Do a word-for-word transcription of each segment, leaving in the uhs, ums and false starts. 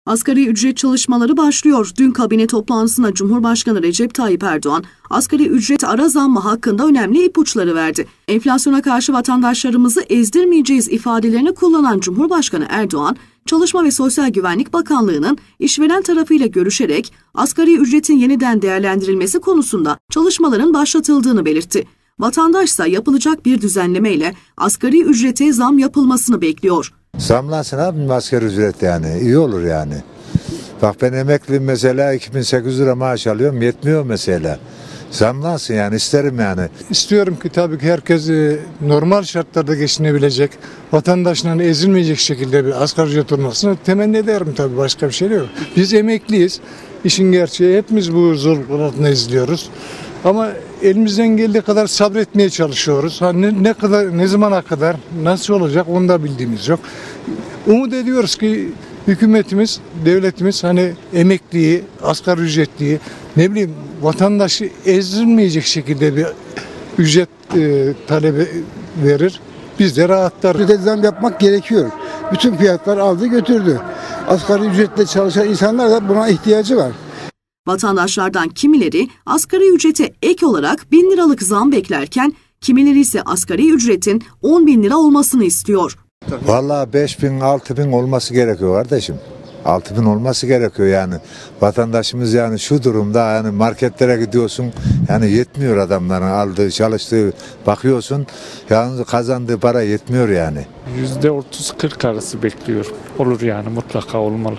Asgari ücret çalışmaları başlıyor. Dün kabine toplantısında Cumhurbaşkanı Recep Tayyip Erdoğan, asgari ücret ara zammı hakkında önemli ipuçları verdi. Enflasyona karşı vatandaşlarımızı ezdirmeyeceğiz ifadelerini kullanan Cumhurbaşkanı Erdoğan, Çalışma ve Sosyal Güvenlik Bakanlığı'nın işveren tarafıyla görüşerek asgari ücretin yeniden değerlendirilmesi konusunda çalışmaların başlatıldığını belirtti. Vatandaşsa yapılacak bir düzenlemeyle asgari ücrete zam yapılmasını bekliyor. Zamlansın abi asgari ücret yani. İyi olur yani. Bak ben emekliyim mesela iki bin sekiz yüz lira maaş alıyorum. Yetmiyor mesela. Zamlansın yani isterim yani. İstiyorum ki tabii ki herkes normal şartlarda geçinebilecek, vatandaşların ezilmeyecek şekilde bir asgari ücret olmasını temenni ederim tabii, başka bir şey yok. Biz emekliyiz. İşin gerçeği hepimiz bu zorluklar altında izliyoruz. Ama elimizden geldiği kadar sabretmeye çalışıyoruz. Ha, ne, ne kadar, ne zamana kadar, nasıl olacak onu da bildiğimiz yok. Umut ediyoruz ki hükümetimiz, devletimiz hani emekliyi, asgari ücretliyi, ne bileyim vatandaşı ezilmeyecek şekilde bir ücret e, talebi verir. Biz de rahatlarız. Ücrete zam yapmak gerekiyor. Bütün fiyatlar aldı götürdü. Asgari ücretle çalışan insanlar da buna ihtiyacı var. Vatandaşlardan kimileri asgari ücrete ek olarak bin liralık zam beklerken kimileri ise asgari ücretin on bin lira olmasını istiyor. Vallahi beş bin altı bin olması gerekiyor kardeşim. altı bin olması gerekiyor yani. Vatandaşımız yani şu durumda yani marketlere gidiyorsun yani yetmiyor adamların aldığı çalıştığı bakıyorsun yani kazandığı para yetmiyor yani. yüzde otuz kırk arası bekliyorum. Olur yani mutlaka olmalı.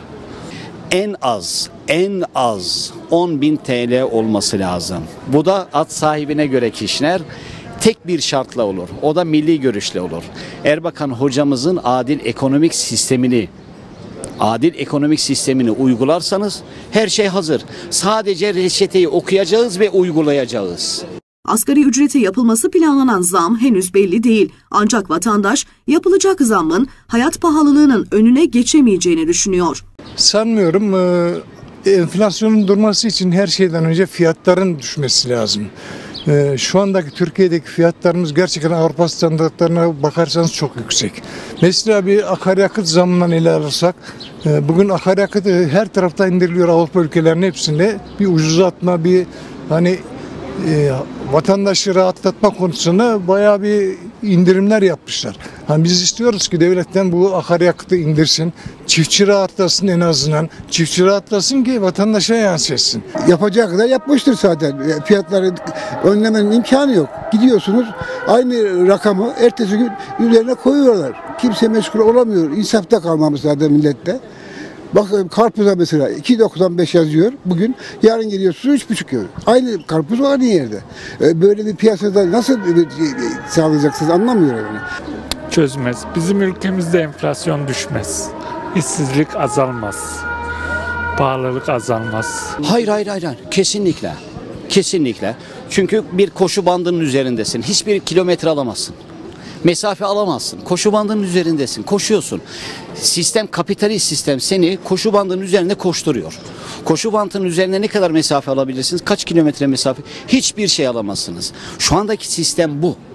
En az, en az on bin T L olması lazım. Bu da at sahibine göre kişiler tek bir şartla olur. O da milli görüşle olur. Erbakan hocamızın adil ekonomik sistemini, adil ekonomik sistemini uygularsanız her şey hazır. Sadece reçeteyi okuyacağız ve uygulayacağız. Asgari ücrete yapılması planlanan zam henüz belli değil. Ancak vatandaş yapılacak zammın hayat pahalılığının önüne geçemeyeceğini düşünüyor. Sanmıyorum. E, enflasyonun durması için her şeyden önce fiyatların düşmesi lazım. E, şu andaki Türkiye'deki fiyatlarımız gerçekten Avrupa standartlarına bakarsanız çok yüksek. Mesela bir akaryakıt zammından ele alırsak, e, bugün akaryakıt her tarafta indiriliyor Avrupa ülkelerinin hepsinde. Bir ucuzlatma, bir hani e, vatandaşı rahatlatma konusunda bayağı bir indirimler yapmışlar. Yani biz istiyoruz ki devletten bu akaryakıtı indirsin, çiftçi rahatlasın en azından, çiftçi rahatlasın ki vatandaşa yansıtsın. Yapacağı kadar yapmıştır zaten. Fiyatları önlemenin imkanı yok. Gidiyorsunuz aynı rakamı ertesi gün üzerine koyuyorlar. Kimse meşgul olamıyor. İnsafta kalmamış zaten millette. Bakın karpuza mesela iki doksan beş yazıyor bugün, yarın geliyorsunuz üç buçuk euro. Aynı karpuz aynı yerde. Böyle bir piyasada nasıl sağlayacaksınız anlamıyorum yani. Çözmez. Bizim ülkemizde enflasyon düşmez. İşsizlik azalmaz. Pahalılık azalmaz. Hayır hayır hayır. hayır. Kesinlikle. Kesinlikle. Çünkü bir koşu bandının üzerindesin. Hiçbir kilometre alamazsın. Mesafe alamazsın. Koşu bandının üzerindesin. Koşuyorsun. Sistem, kapitalist sistem seni koşu bandının üzerinde koşturuyor. Koşu bandının üzerine ne kadar mesafe alabilirsiniz? Kaç kilometre mesafe? Hiçbir şey alamazsınız. Şu andaki sistem bu.